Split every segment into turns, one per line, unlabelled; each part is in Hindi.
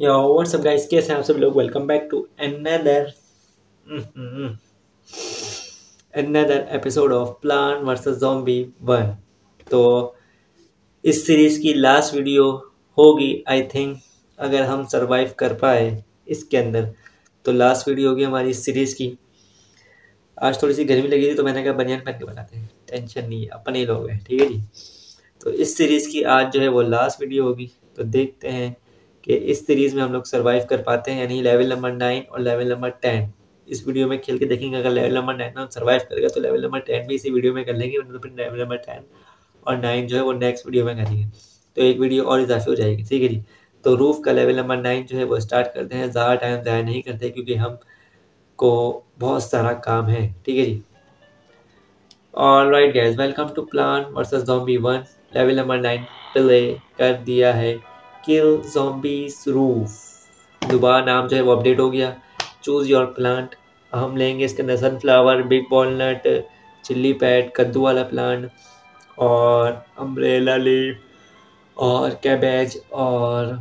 यो व्हाट्सअप गाइस, कैसे हैं आप सब लोग। Welcome back to another episode of plant versus zombie 1। तो इस सीरीज की लास्ट वीडियो होगी आई थिंक, अगर हम सरवाइव कर पाए इसके अंदर। तो लास्ट वीडियो होगी हमारी इस सीरीज की। आज थोड़ी सी गर्मी लगी थी तो मैंने कहा बनियान पहन के बनाते हैं, टेंशन नहीं है, अपने ही लोग हैं, ठीक है जी। तो इस सीरीज़ की आज जो है वो लास्ट वीडियो होगी। तो देखते हैं कि इस सीरीज़ में हम लोग सरवाइव कर पाते हैं, यानी लेवल नंबर 9 और लेवल नंबर 10 इस वीडियो में खेल के देखेंगे। अगर लेवल नंबर 9 में हम सर्वाइव करेगा तो लेवल नंबर 10 भी इसी वीडियो में कर लेंगे, तो फिर लेवल नंबर 10 और 9 जो है वो नेक्स्ट वीडियो में करेंगे। तो एक वीडियो और इजाफी हो जाएगी, ठीक है जी। तो रूफ का लेवल नंबर 9 जो है वो स्टार्ट करते हैं। ज़्यादा टाइम ज़ाया नहीं करते क्योंकि हम को बहुत सारा काम है, ठीक है जी। Alright guys, welcome to plant versus zombie 1। Level number 9 play कर दिया है। Kill zombies roof. दोबारा नाम जो है वो अपडेट हो गया। Choose your plant. हम लेंगे इसके अंदर sunflower, big walnut, chilli pad, कद्दू वाला प्लांट और अम्ब्रेला लीफ और कैबेज और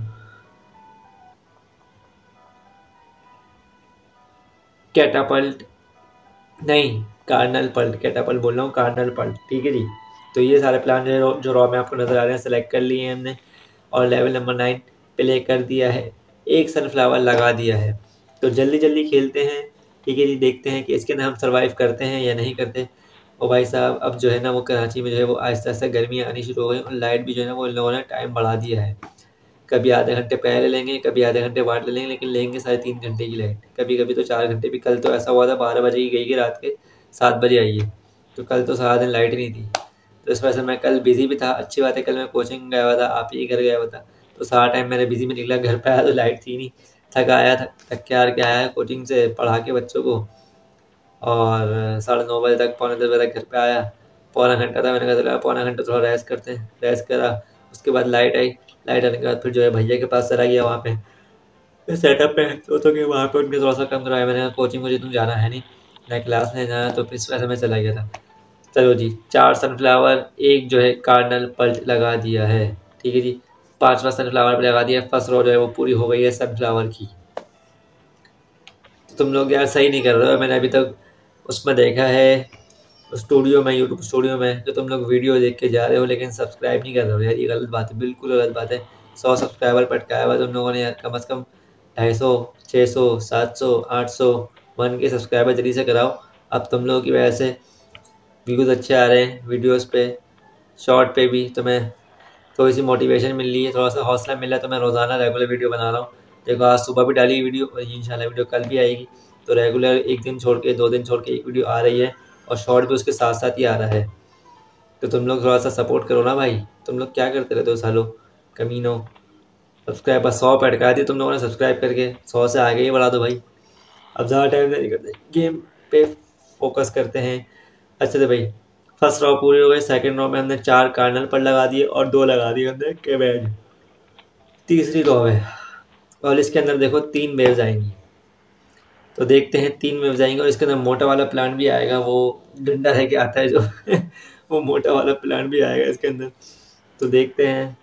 कैटापल्ट, नहीं कार्नल पल्ट, कैटापल्ट बोल रहा हूँ, कार्नल पल्ट, ठीक है जी। तो ये सारे प्लान जो रॉ में आपको नज़र आ रहे हैं सेलेक्ट कर लिए हैं हमने और लेवल नंबर 9 प्ले कर दिया है। एक सनफ्लावर लगा दिया है। तो जल्दी जल्दी खेलते हैं, ठीक है जी। देखते हैं कि इसके अंदर हम सर्वाइव करते हैं या नहीं करते। और भाई साहब अब जो है ना वो कराची में जो है वो आहिस्ता आहिस्ता गर्मियाँ आनी शुरू हो गई और लाइट भी जो है ना वो इन लोगों ने टाइम बढ़ा दिया है। कभी आधे घंटे पहले लेंगे, कभी आधे घंटे बाद ले लेंगे, लेकिन लेंगे 3.5 घंटे की लाइट। कभी कभी तो 4 घंटे भी। कल तो ऐसा हुआ था 12 बजे ही गई कि रात के 7 बजे आई है। तो कल तो सारा दिन लाइट ही नहीं थी। तो इस वजह से मैं कल बिज़ी भी था। अच्छी बात है, कल मैं कोचिंग गया हुआ था, आप ही घर गया हुआ था, तो सारा टाइम मैंने बिज़ी में निकला। घर पे आया तो लाइट थी नहीं। थका आया, थक के हार के आया कोचिंग से पढ़ा के बच्चों को, और 9:30 बजे तक, 9:45 बजे तक घर पे आया। पौना घंटा था, मैंने कहा चला पौना घंटा थोड़ा रेस्ट करते हैं। रेस्ट करा, उसके बाद लाइट आई। लाइट आने के बाद फिर जो है भैया के पास चला गया। वहाँ पे सेटअप पे तो कि वहाँ पे उनके थोड़ा सा कम कराया। मैंने कहा कोचिंग मुझे तुम जाना है नहीं, मैं क्लास में जाना, तो इस वजह से मैं चला गया था। चलो जी, 4 सनफ्लावर, एक जो है कार्डनल पल्ट लगा दिया है, ठीक है जी। 5वां सनफ्लावर पे लगा दिया। फर्स्ट रो जो है वो पूरी हो गई है सनफ्लावर की। तो तुम लोग यार सही नहीं कर रहे हो। मैंने अभी तक उसमें देखा है स्टूडियो में, यूट्यूब स्टूडियो में, जो तुम लोग वीडियो देख के जा रहे हो लेकिन सब्सक्राइब नहीं कर रहे हो यार। ये गलत बात है, बिल्कुल गलत बात है। 100 सब्सक्राइबर पटकाया हुआ तुम लोगों ने यार। कम से कम 250, 600, 700, 800 1 के सब्सक्राइबर जल्दी से कराओ। अब तुम लोगों की वजह से व्यूज़ अच्छे आ रहे हैं वीडियोस पे, शॉर्ट पे भी। तो मैं थोड़ी सी मोटिवेशन मिल रही है, थोड़ा सा हौसला मिला है, तो मैं रोज़ाना रेगुलर वीडियो बना रहा हूँ। देखो आज सुबह भी डाली वीडियो और इंशाल्लाह वीडियो कल भी आएगी। तो रेगुलर एक दिन छोड़ के, 2 दिन छोड़ के एक वीडियो आ रही है और शॉर्ट भी उसके साथ साथ ही आ रहा है। तो तुम लोग थोड़ा सा सपोर्ट करो ना भाई। तुम लोग क्या करते रहते हो सालों, कमीनों। सब्सक्राइबर 100 पे अटका दिए तुम लोगों ने सब्सक्राइब करके। 100 से आगे ही बढ़ा दो भाई। अब ज़्यादा टाइम नहीं करते, गेम पे फोकस करते हैं। अच्छे से भाई, फर्स्ट रो पूरी हो गई। सेकंड रो में हमने 4 कार्नल पर लगा दिए और 2 लगा दिए हमने कैबेज। तीसरी रो है और इसके अंदर देखो 3 वेव्स आएंगी। तो देखते हैं 3 वेव्स आएंगे और इसके अंदर मोटा वाला प्लांट भी आएगा, वो डंडा रह के आता है जो वो मोटा वाला प्लांट भी आएगा इसके अंदर। तो देखते हैं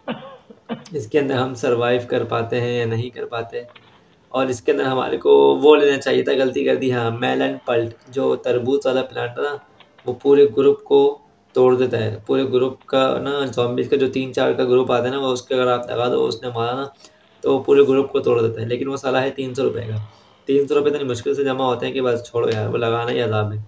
इसके अंदर हम सरवाइव कर पाते हैं या नहीं कर पाते। और इसके अंदर हमारे को वो लेना चाहिए था, गलती कर दी। हाँ, मेलन पल्ट, जो तरबूज वाला प्लांट था ना, वो पूरे ग्रुप को तोड़ देता है। पूरे ग्रुप का ना, zombies का जो 3-4 का ग्रुप आता है ना, वो उसके अगर आप लगा दो, उसने मारा ना, तो वो पूरे ग्रुप को तोड़ देता है। लेकिन वो साला है 300 रुपये का। 300 रुपये इतनी मुश्किल से जमा होते हैं कि बस छोड़ो यार, वो लगाना ही अज़ाब है।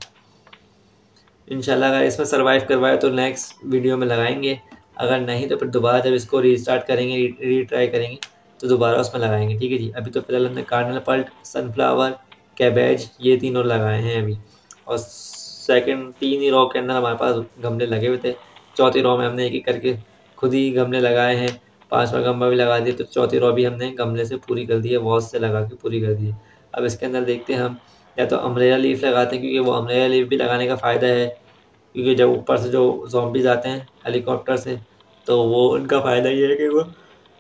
इंशाल्लाह अगर इसमें सर्वाइव करवाए तो नेक्स्ट वीडियो में लगाएंगे। अगर नहीं तो फिर दोबारा जब इसको रीस्टार्ट करेंगे, रीट्राई करेंगे, तो दोबारा उसमें लगाएंगे, ठीक है जी। अभी तो फिलहाल हमने कार्नल पल्ट, सनफ्लावर, कैबेज, ये तीनों लगाए हैं अभी। और सेकंड 3 ही रो के अंदर हमारे पास गमले लगे हुए थे। चौथी रो में हमने एक एक करके खुद ही गमले लगाए हैं। 5वां गमला भी लगा दिया। तो चौथी रो भी हमने गमले से पूरी कर दी है, वॉश से लगा के पूरी कर दी है। अब इसके अंदर देखते हैं हम, या तो अम्ब्रेला लीफ लगाते हैं, क्योंकि वो अम्ब्रेला लीफ भी लगाने का फ़ायदा है। क्योंकि जब ऊपर से जो ज़ॉम्बीज़ आते हैं हेलीकॉप्टर से, तो वो उनका फ़ायदा ये है कि वो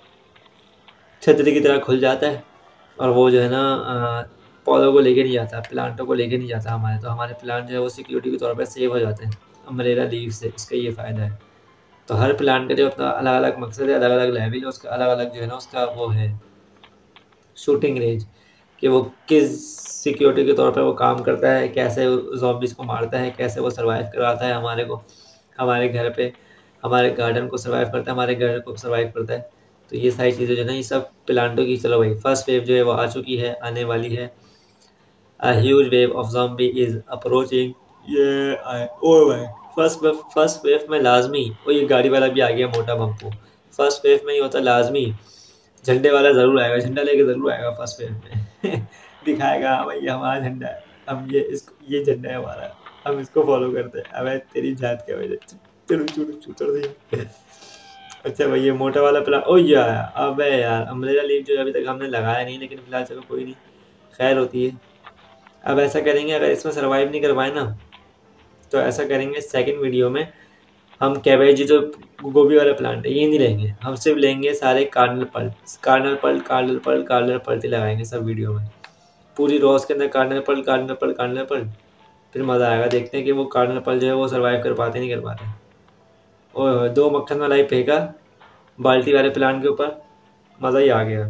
छतरी की तरह खुल जाता है और वो जो है ना पौधों को लेके नहीं जाता, प्लांटों को लेके नहीं जाता हमारे। तो हमारे प्लांट जो है वो सिक्योरिटी के तौर पे सेव हो जाते हैं अम्ब्रेला लीफ से। इसका ये फ़ायदा है। तो हर प्लांट का जो अपना अलग अलग मकसद है, अलग अलग लेवल है उसका, अलग अलग जो है ना उसका वो है शूटिंग रेंज, कि वो किस सिक्योरिटी के तौर पे वो काम करता है, कैसे ज़ॉम्बीज़ को मारता है, कैसे वो सर्वाइव करवाता है हमारे को, हमारे घर पे, हमारे गार्डन को सर्वाइव करता है, हमारे घर को सर्वाइव करता है। तो ये सारी चीज़ें जो है ना, ये सब प्लांटों की, चलो भाई फर्स्ट वेव जो है वो आ चुकी है, आने वाली है। A huge wave of zombie is approaching। ये ओ भाई, फर्स्ट वेव में लाजमी, और ये गाड़ी वाला भी आ गया मोटा बम्पू। फर्स्ट वेव में ही होता लाजमी, झंडे वाला ज़रूर आएगा, झंडा लेके ज़रूर आएगा फर्स्ट वेव में दिखाएगा हाँ भाई ये हमारा झंडा है, हम ये झंडा है हमारा, हम इसको फॉलो करते हैं। अबे तेरी जात क्या वजह, चुड़ू चुड़ू चूतर सी। अच्छा भाई ये मोटा वाला प्लान, ओ यार अबे यार अम्ब्रेला लीफ जो अभी तक हमने लगाया नहीं, लेकिन फिलहाल चलो कोई नहीं, खैर होती है। अब ऐसा करेंगे, अगर इसमें सर्वाइव नहीं कर पाए ना, तो ऐसा करेंगे सेकंड वीडियो में हम कैबेज जो गोभी वाला प्लांट है ये नहीं लेंगे, हम सिर्फ लेंगे सारे कार्डिनल पल्ट, कार्डिनल पल्ट ही लगाएंगे सब वीडियो में, पूरी रोज के अंदर कार्डिनल पल्ट। फिर मज़ा आएगा, देखते हैं कि वो कार्डिनल पल्ट जो है वो सर्वाइव कर पाते नहीं कर पाते। और 2 मक्खन वाला ही फेंका बाल्टी वाले प्लांट के ऊपर, मज़ा ही आ गया।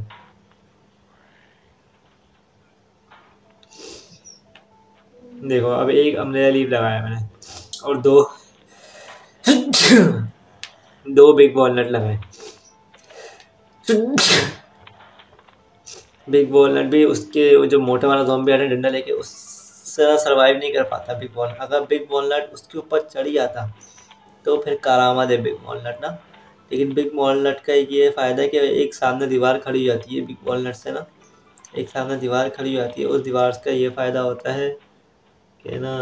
देखो अब एक अम्ब्रेला लीफ लगाया मैंने, और दो बिग वॉलनट लगाए। बिग वॉलनट भी उसके जो मोटा वाला ज़ॉम्बी आता है डंडा लेके, उससे सर्वाइव नहीं कर पाता बिग वॉलनट। अगर बिग वॉलनट उसके ऊपर चढ़ जाता तो फिर करामात है बिग वॉलनट ना। लेकिन बिग वॉलनट का ये फ़ायदा है कि एक सामने दीवार खड़ी हो जाती है बिग वॉलनट से ना, एक सामने दीवार खड़ी हो जाती है, उस दीवार का ये फ़ायदा होता है कि ना,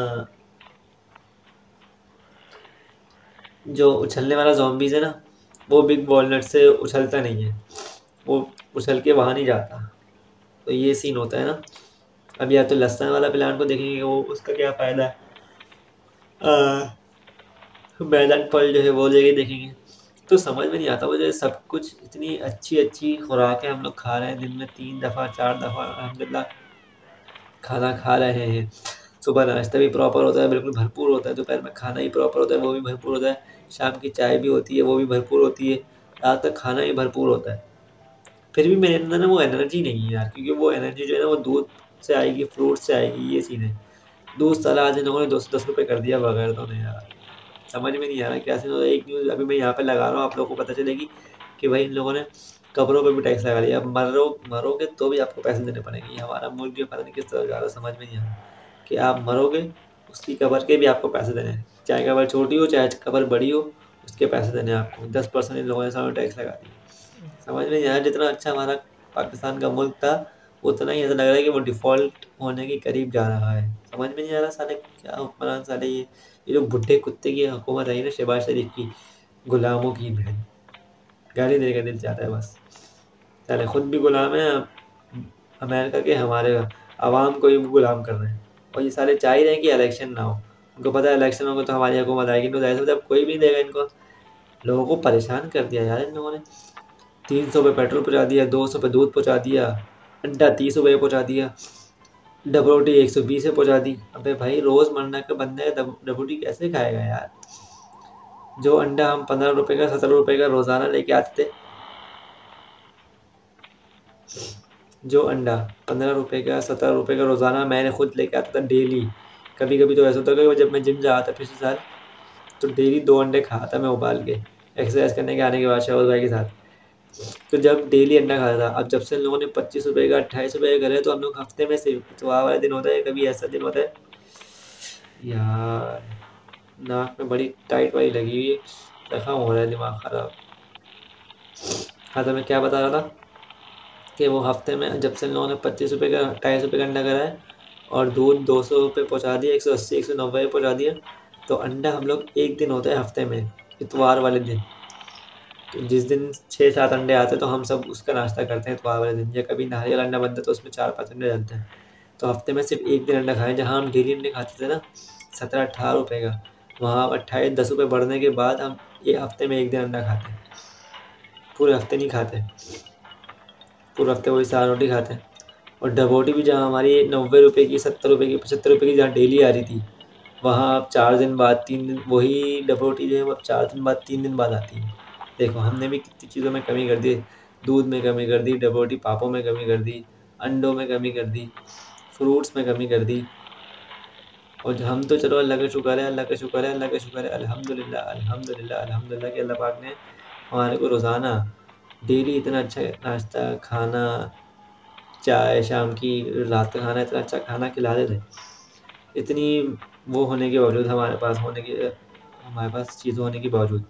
जो उछलने वाला ज़ॉम्बीज़ है ना, वो बिग वॉलनट से उछलता नहीं है, वो उछल के वहाँ नहीं जाता। तो ये सीन होता है ना। अब या तो लहसुन वाला प्लांट को देखेंगे वो उसका क्या फ़ायदा है, बैगन फल जो है वो जगह देखेंगे। तो समझ में नहीं आता, वो जो है सब कुछ इतनी अच्छी अच्छी खुराकें हम लोग खा रहे हैं, दिन में 3 दफ़ा 4 दफ़ा अल्हम्दुलिल्लाह खाना खा रहे हैं। सुबह नाश्ता भी प्रॉपर होता है, बिल्कुल भरपूर होता है, दोपहर में खाना ही प्रॉपर होता है, वो भी भरपूर होता है, शाम की चाय भी होती है वो भी भरपूर होती है, रात तक खाना ही भरपूर होता है। फिर भी मेरे अंदर ना वो एनर्जी नहीं है यार, क्योंकि वो एनर्जी जो है ना वो दूध से आएगी, फ्रूट से आएगी, ये सीन है। दूध साला आज इन लोगों ने 210 रुपये कर दिया बगैर तो नहीं यार, समझ में नहीं आ रहा क्या सीन हो रहा है। एक न्यूज़ अभी मैं यहाँ पे लगा रहा हूँ, आप लोगों को पता चलेगी कि भाई इन लोगों ने कब्रों पे भी टैक्स लगा दिया। अब मरोगे तो भी आपको पैसे देने पड़ेंगे। ये हमारा मुल्क भी पता नहीं किस तरह जा रहा है, समझ में नहीं आ रहा कि आप मरोगे उसकी कब्र के भी आपको पैसे देने हैं, चाहे कब्र छोटी हो चाहे कब्र बड़ी हो, उसके पैसे देने हैं आपको। 10% इन लोगों ने सामने टैक्स लगा दिया। समझ में नहीं आया, जितना अच्छा हमारा पाकिस्तान का मुल्क था उतना ही ऐसा लग रहा है कि वो डिफ़ॉल्ट होने के करीब जा रहा है। समझ में नहीं आ रहा साले क्या हुक्मरान साले, ये जो बुड्ढे कुत्ते की हुकूमत आई ना शहबाज शरीफ की, गुलामों की बहन, गाली देने का दिल चाहता है बस। साले खुद भी गुलाम है अमेरिका के, हमारे आवाम को ही गुलाम कर रहे हैं। और ये साले चाह ही रहे हैं कि इलेक्शन ना हो, उनको पता है इलेक्शन होगा तो हमारी हुकूमत आएगी, तो ऐसे मतलब कोई भी नहीं देगा इनको। लोगों को परेशान कर दिया यार इन लोगों ने। 300 पे पेट्रोल पहुँचा दिया, 200 पे दूध पहुँचा दिया, अंडा 30 रुपये पहुँचा दिया, डब रोटी 120 पे पहुँचा दी। अबे भाई रोज़मर्रा का बंदा डब रोटी कैसे खाएगा यार। जो अंडा हम 15 रुपये का 17 रुपये का रोज़ाना लेके आते थे, जो अंडा 15 रुपये का 17 रुपये का रोज़ाना मैंने खुद लेके आता था डेली। कभी कभी तो ऐसा होता था कि जब मैं जिम जा रहा था पिछले साल, तो डेली 2 अंडे खाता मैं उबाल के, एक्सरसाइज करने के आने के बाद शहबाज भाई के साथ। तो जब डेली अंडा खाता था, अब जब से इन लोगों ने 25 रुपये का 28 रुपये का करे, तो हम लोग हफ्ते में सिर्फ इतवार वाले दिन होता है, कभी ऐसा दिन होता है यार, नाक में बड़ी टाइट वाली लगी हुई है, जख्म हो रहा है, दिमाग ख़राब। हाँ तो मैं क्या बता रहा था कि वो हफ्ते में जब से इन लोगों ने 25 रुपये का 28 रुपये का अंडा करा है, और दूध 200 पे पहुँचा दिया, 180 190 पे पहुँचा दिया, तो अंडा हम लोग एक दिन होता है हफ्ते में, इतवार वाले दिन। तो जिस दिन 6-7 अंडे आते हैं तो हम सब उसका नाश्ता करते हैं इतवार वाले दिन, या कभी नारियल अंडा बनता है तो उसमें 4-5 अंडे डलते हैं। तो हफ्ते में सिर्फ एक दिन अंडा खाएं, जहाँ हम डेली अंडे खाते थे ना 17-18 रुपये का, वहाँ 28-10 रुपये बढ़ने के बाद हम ये हफ्ते में एक दिन अंडा खाते हैं, पूरे हफ्ते नहीं खाते, पूरे हफ्ते वही 4 रोटी खाते हैं। और डबोटी भी जहाँ हमारी 90 रुपये की 70 रुपये की 75 रुपये की जहाँ डेली आ रही थी, वहाँ अब 4 दिन बाद 3 दिन वही डबोटी जो है वो अब 4 दिन बाद 3 दिन बाद आती है। देखो हमने भी कितनी चीज़ों में कमी कर दी, दूध में कमी कर दी, डबोटी पापों में कमी कर दी, अंडों में कमी कर दी, फ्रूट्स में कमी कर दी। और हम तो चलो अल्लाह का शुक्र है, अल्लाह का शुक्र है, अल्लाह का शुक्र है, अल्हम्दुलिल्लाह, अल्हम्दुलिल्लाह, अल्हम्दुलिल्लाह कि अल्लाह पाक ने हमारे को रोज़ाना डेली इतना अच्छा नाश्ता, खाना, चाय शाम की, रात का खाना, इतना अच्छा खाना खिला देते। इतनी वो होने के बावजूद हमारे पास चीज़ें होने के बावजूद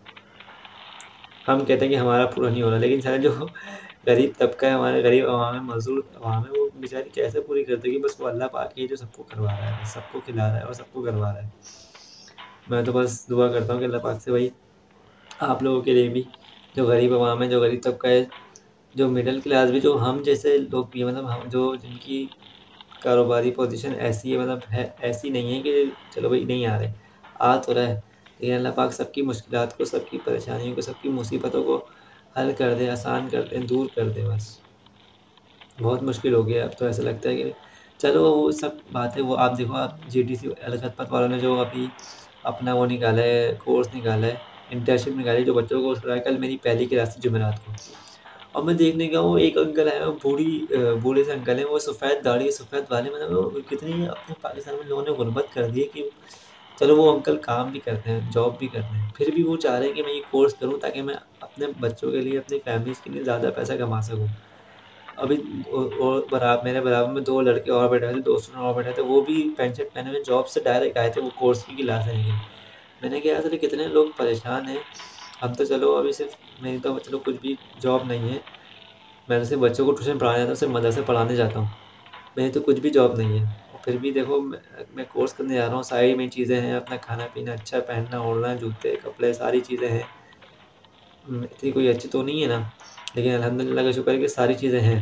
हम कहते हैं कि हमारा पूरा नहीं हो रहा, लेकिन सारे जो गरीब तबका है, हमारे गरीब अवाम है, मज़दूर अवाम है, वो बेचारी कैसे पूरी करती है कि बस वो अल्लाह पाक ही है जो सबको करवा रहा है, सबको खिला रहा है और सबको करवा रहा है। मैं तो बस दुआ करता हूँ कि अल्लाह पाक से भाई आप लोगों के लिए भी, जो गरीब अवाम है, जो गरीब तबका है, जो मिडिल क्लास भी, जो हम जैसे लोग भी, मतलब हम जो जिनकी कारोबारी पोजीशन ऐसी है, मतलब है ऐसी नहीं है कि चलो भाई नहीं आ रहे, आ तो रहा है, लेकिन अल्लाह पाक सबकी मुश्किलात को, सबकी परेशानियों को, सबकी मुसीबतों को हल कर दे, आसान कर दे, दूर कर दे बस। बहुत मुश्किल हो गया है, अब तो ऐसा लगता है कि चलो वो सब बातें, वो आप देखो, आप जीडीसी लखपत वालों ने जो अभी अपना वो निकाला है, कोर्स निकाला है, इंटर्नशिप निकाली जो बच्चों को उस रहा है। कल मेरी पहली क्लास थी जुमेरात को, और मैं देखने गया हूँ, एक अंकल है, वो बूढ़े से अंकल हैं, वो सफ़ेद दाढ़ी, सफ़ेद बाल, मतलब वो कितनी अपने पाकिस्तान में लोगों ने गुर्बत कर दी है कि चलो वो अंकल काम भी करते हैं, जॉब भी करते हैं, फिर भी वो चाह रहे हैं कि मैं ये कोर्स करूँ ताकि मैं अपने बच्चों के लिए, अपनी फैमिलीज़ के लिए ज़्यादा पैसा कमा सकूँ। अभी मेरे बराबर में 2 लड़के और बैठे थे, 2 स्टूडेंट और बैठे थे, वो भी पैंट शर्ट पहने हुए जॉब से डायरेक्ट आए थे, वो कोर्स की क्लास लेने के लिए। मैंने कहा यार कितने लोग परेशान हैं, हम तो चलो अभी सिर्फ मेरी तो चलो कुछ भी जॉब नहीं है, मैं तो सिर्फ बच्चों को ट्यूशन पढ़ाने जाता हूँ, सिर्फ मदरसे पढ़ाने जाता हूँ, मेरी तो कुछ भी जॉब नहीं है। और फिर भी देखो मैं कोर्स करने जा रहा हूँ, सारी मेरी चीज़ें हैं, अपना खाना-पीना, अच्छा पहनना, ओढ़ना, जूते, कपड़े, सारी चीज़ें हैं। इतनी कोई अच्छी तो नहीं है ना, लेकिन अल्हम्दुलिल्लाह का शुक्र है कि सारी चीज़ें हैं।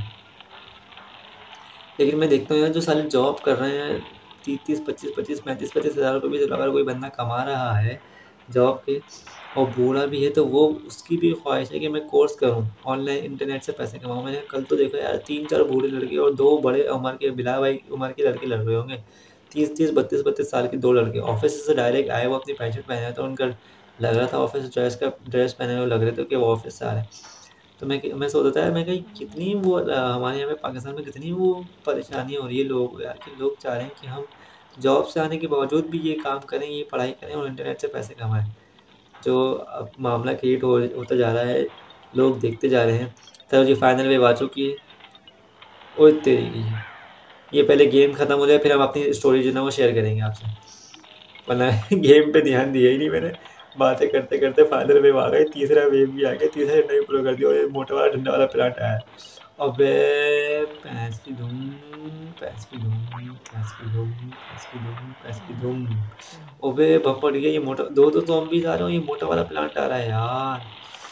लेकिन मैं देखता हूँ यार जो साले जॉब कर रहे हैं, 30-30, 25-25, 35-35 हज़ार रुपए भी चलो अगर कोई बंदा कमा रहा है जॉब के, और बूढ़ा भी है, तो वो उसकी भी ख्वाहिश है कि मैं कोर्स करूँ, ऑनलाइन इंटरनेट से पैसे कमाऊँ। मैंने कल तो देखा यार 3-4 बूढ़े लड़के और 2 बड़े उम्र के बिला भाई उम्र के लड़के लड़ रहे होंगे। 30-30, 32-32 साल के 2 लड़के ऑफ़िस से डायरेक्ट आए, वो अपनी पैंट शर्ट पहने हैं, तो उनका लग रहा था ऑफ़िस ड्रेस पहने हुए लग रहे थे कि वो ऑफ़िस से आ रहे हैं। तो मैं सोच रहा था मैं कहा कितनी वो हमारे यहाँ पे पाकिस्तान में कितनी वो परेशानी हो रही है लोग यार, कि लोग चाह रहे हैं कि हम जॉब से आने के बावजूद भी ये काम करें, ये पढ़ाई करें और इंटरनेट से पैसे कमाएँ। जो अब मामला क्रिएट होता जा रहा है, लोग देखते जा रहे हैं। चलो जी फाइनल वेव आ चुकी है। ओए तेरी की! ये पहले गेम खत्म हो जाए फिर हम अपनी स्टोरी जो है ना वो शेयर करेंगे आपसे। वरना गेम पे ध्यान दिया ही नहीं मैंने। बातें करते-करते फाइनल वेव आ गई, तीसरा वेव भी आ गया, तीसरा डंडा भी पूरा कर दिया और ये मोटा वाला डंडा वाला प्लांट आया। अबे! भैंस की धूम, भैंस की धूम, भैंस की धूम, भैंस की धूम, भैंस की धूम। अबे! भपट गया ये मोटा, 2-2 ज़ॉम्बीज़ आ रहे हैं, ये मोटा वाला प्लांट आ रहा है यार।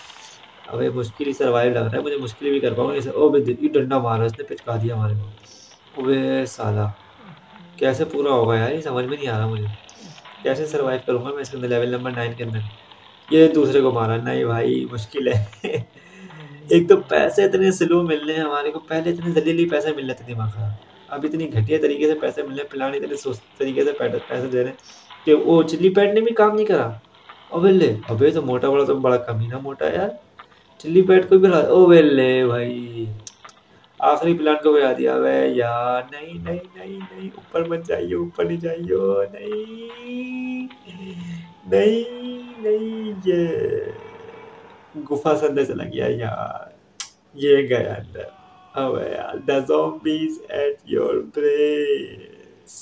अबे मुश्किल ही सर्वाइव लग रहा है मुझे, मुश्किल भी कर पाऊँगा इसे। ओबे! ये डंडा मारा इसने, पिचका दिया हमारे को। अबे साला! कैसे पूरा होगा यार, ये समझ में नहीं आ रहा मुझे। कैसे सर्वाइव करूँगा मैं इसके अंदर लेवल नंबर 9 के अंदर? ये दूसरे को मारा, नहीं भाई मुश्किल है। एक तो पैसे इतने स्लो मिल रहे हैं हमारे को, पहले इतने जल्दी पैसे मिल रहे थे दिमाग खराब। अब इतनी घटिया तरीके से पैसे मिल रहे हैं, प्लान इतने सुस्त तरीके से पैसे दे रहे हैं कि वो चिल्ली पैड ने भी काम नहीं करा। अबे ले! अबे तो मोटा वाला तो बड़ा कमीना मोटा है यार। चिल्ली पैड को भी हरा, ओबे ले भाई! आखिरी प्लान को भी हरा दिया। अबे यार! नहीं, नहीं, नहीं, नहीं, ऊपर मत जाइए, ऊपर नहीं जाइए, नहीं! नहीं, नहीं, ये गुफ़ा से अंदर चला गया यार। ये गया अंदर। अबे यार! The zombies ate your place.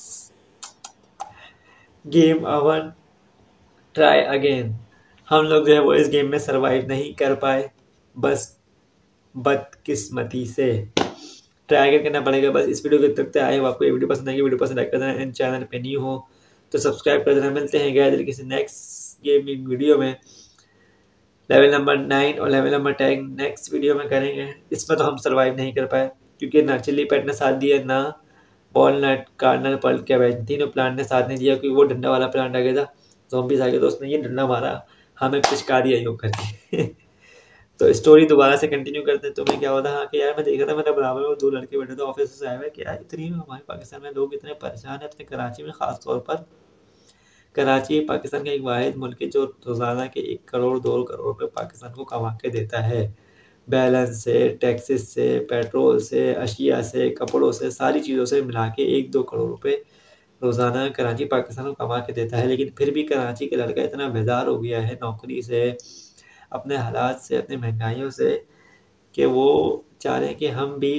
Game over, try again. हम लोग जो है वो इस गेम में सर्वाइव नहीं कर पाए, बस बदकिस्मती से। ट्राई अगेन करना पड़ेगा बस। इस वीडियो को तक आए हो, आपको ये वीडियो पसंद आएगी, वीडियो पसंद लाइक कर देना, एंड चैनल पे न्यू हो तो सब्सक्राइब कर देना। मिलते हैं गैर किसी नेक्स्ट गेमिंग वीडियो में। लेवल नंबर 9 और लेवल नंबर 10 नेक्स्ट वीडियो में करेंगे। इसमें तो हम सर्वाइव नहीं कर पाए क्योंकि ना चिल्ली पैड ने साथ दिया, ना वॉलनट, कार्नल, पर्ल, कैबेज, तीनों प्लांट ने साथ नहीं दिया क्योंकि वो डंडा वाला प्लांट आ गया था, ज़ॉम्बीज़ आ गए तो उसने ये डंडा मारा, हमें पिचका दिया यूँ करके। तो स्टोरी दोबारा से कंटिन्यू करते हैं। तो मैं क्या होता, हाँ कि यार मैं देख रहा था मेरे बराबर में वो 2 लड़के बैठे थे ऑफिस से आए हुए कि यार इतनी हमारे पाकिस्तान में लोग इतने परेशान हैं, अपने कराची में ख़ास तौर पर। कराची पाकिस्तान का एक वाहिद मुल्क है जो रोज़ाना के 1 करोड़ 2 करोड़ रुपए पाकिस्तान को कमा के देता है। बैलेंस से, टैक्सेस से, पेट्रोल से, अशिया से, कपड़ों से, सारी चीज़ों से मिला के 1-2 करोड़ रुपए रोज़ाना कराची पाकिस्तान को कमा के देता है। लेकिन फिर भी कराची का लड़का इतना बेज़ार हो गया है नौकरी से, अपने हालात से, अपनी महंगाइयों से, कि वो चाह रहे हैं कि हम भी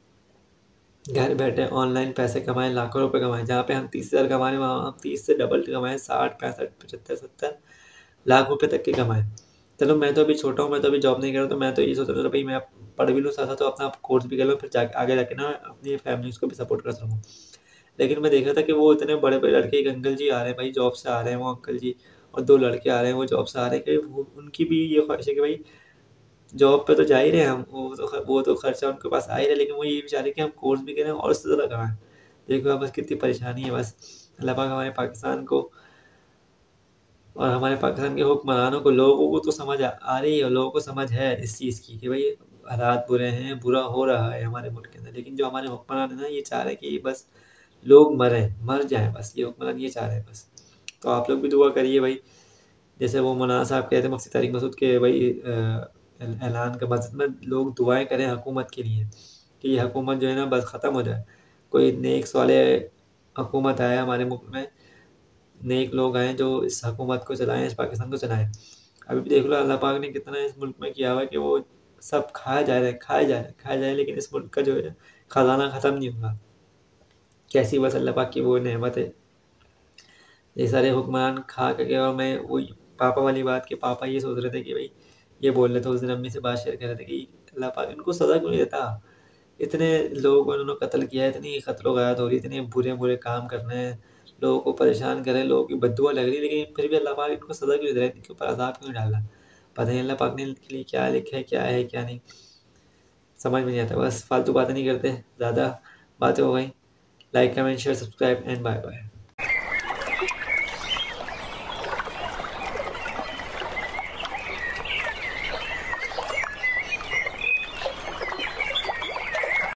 घर बैठे ऑनलाइन पैसे कमाएँ, लाखों रुपए कमाएँ। जहाँ पे हम 30,000 कमा रहे हैं, वहाँ हम 30 से डबल कमाएँ, 60, 65, 75, 70 लाख रुपए तक के कमाएँ। चलो मैं तो अभी छोटा हूँ, मैं तो अभी जॉब नहीं कर रहा, तो मैं तो ये सोच रहा था भई मैं अब पढ़ भी लूँ साथ-साथ, तो अपना कोर्स भी कर लूँ, फिर जाके आगे जाके ना अपनी फैमिलीज़ को भी सपोर्ट कर सकूँ। लेकिन मैं देख रहा था कि वो इतने बड़े-बड़े लड़के, एक अंकल जी आ रहे हैं भाई, जॉब से आ रहे हैं वो अंकल जी, और 2 लड़के आ रहे हैं वो जॉब से आ रहे हैं, कि वो उनकी भी ये ख्वाहिश है कि भाई जॉब पे तो जा ही रहे हैं हम, वो तो खर्चा उनके पास आ ही रहा है, लेकिन वो ये भी चाह रहे हैं कि हम कोर्स भी करें और उससे ज़्यादा कमाएँ। देखो आप बस कितनी परेशानी है बस। अल्लाह पाक हमारे पाकिस्तान को और हमारे पाकिस्तान के हुक्मरानों को, लोगों को तो समझ आ रही है, लोगों को समझ है इस चीज़ की कि भाई हालात बुरे हैं, बुरा हो रहा है हमारे मुल्क के अंदर। लेकिन जो हमारे हुक्मरान हैं ना, ये चाह रहे हैं कि बस लोग मरें, मर जाएँ बस, ये हुक्मरान ये चाह रहे हैं बस। तो आप लोग भी दुआ करिए भाई, जैसे वो मौलाना साहब कहते हैं मुफ्ती तारिक मसूद के भाई ऐलान का मस्जिद में लोग दुआएँ करें हुकूमत के लिए, कि ये हुकूमत जो है ना बस ख़त्म हो जाए। कोई नेक सालेह हुकूमत आए हमारे मुल्क में, नेक लोग आएँ जो इस हुकूमत को चलाएँ, इस पाकिस्तान को चलाएँ। अभी भी देख लो अल्लाह पाक ने कितना इस मुल्क में किया हुआ है कि वो सब खाए जा रहे हैं, खाए जा रहे हैं, खाए जा रहे हैं, लेकिन इस मुल्क का जो है खज़ाना ख़त्म नहीं होगा। कैसी बस अल्लाह पाक की वो नेमत है। ये सारे हुक्मरान खा के गए, और मैं वही पापा वाली बात कि पापा ये सोच रहे थे कि भई ये बोल रहे थे उस दिन, अम्मी से बात शेयर कर रहे थे कि अल्लाह पाक इनको सज़ा क्यों नहीं देता? इतने लोगों को इन्होंने कत्ल किया है, इतनी कत्लो-गायत हो रही है, इतने बुरे-बुरे काम कर रहे हैं, लोगों को परेशान कर रहे हैं, लोगों की बद्दुआ लग रही है, लेकिन फिर भी अल्लाह पाक इनको सज़ा क्यों नहीं दे रहा है? इनके ऊपर अज़ाब क्यों नहीं डाल रहा? पता नहीं अल्लाह पाक ने इनके लिए क्या लिखा है, क्या नहीं, समझ में नहीं आता। बस फालतू बातें नहीं करते, ज़्यादा बातें हो गई। Like, comment, share, subscribe and bye bye.